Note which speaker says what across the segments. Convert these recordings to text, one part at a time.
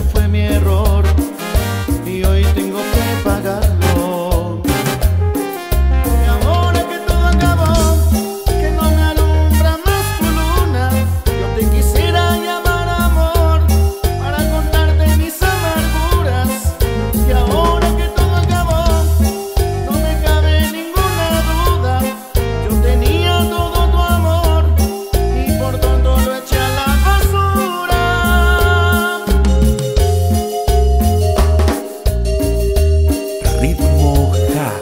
Speaker 1: fue mi error y hoy tengo que pagarlo. Y ahora que todo acabó, que no me alumbra más tu luna, yo te quisiera llamar amor para contarte mis amarguras. Y ahora que todo acabó, no me cabe ninguna duda, yo tenía todo tu amor y por tonto lo eché a la basura.
Speaker 2: Ritmo Ja.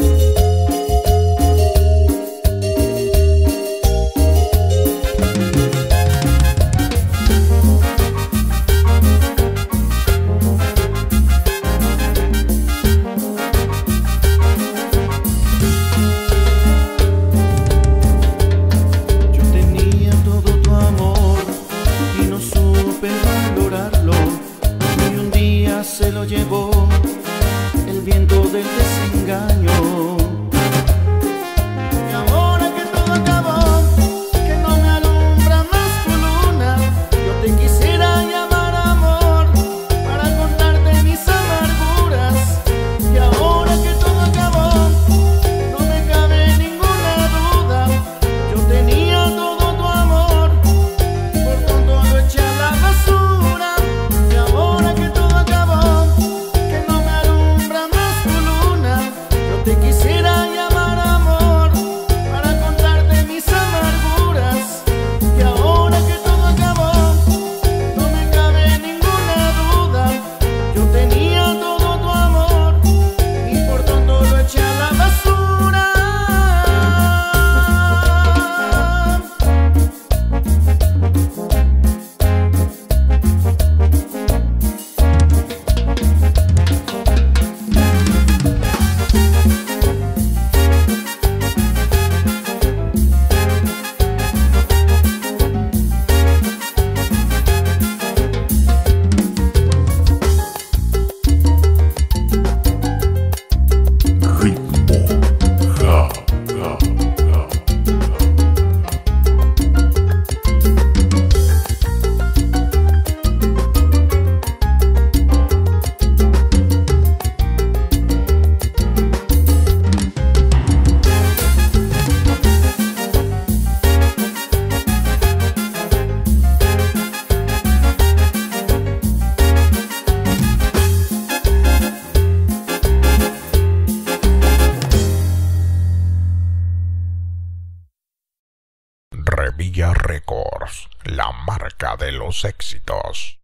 Speaker 1: Yo tenía todo tu amor y no supe valorarlo, y un día se lo llevó el viento del desengaño. Y ahora que todo acabó, que no me alumbra más tu luna, yo te quisiera llamar amor para contarte mis amarguras. Y ahora que todo acabó, no me cabe ninguna duda, yo tenía todo tu amor, por tonto lo eché a la basura. Y ahora que todo acabó, que no me alumbra más tu luna, yo te quisiera llamar amor para contarte mis amarguras. Y ahora que todo acabó, no me cabe ninguna duda, yo tenía todo tu amor y por tonto lo eché a la basura.
Speaker 2: Ritmo Ja. Ja. Ja. Revilla Records, la marca de los éxitos.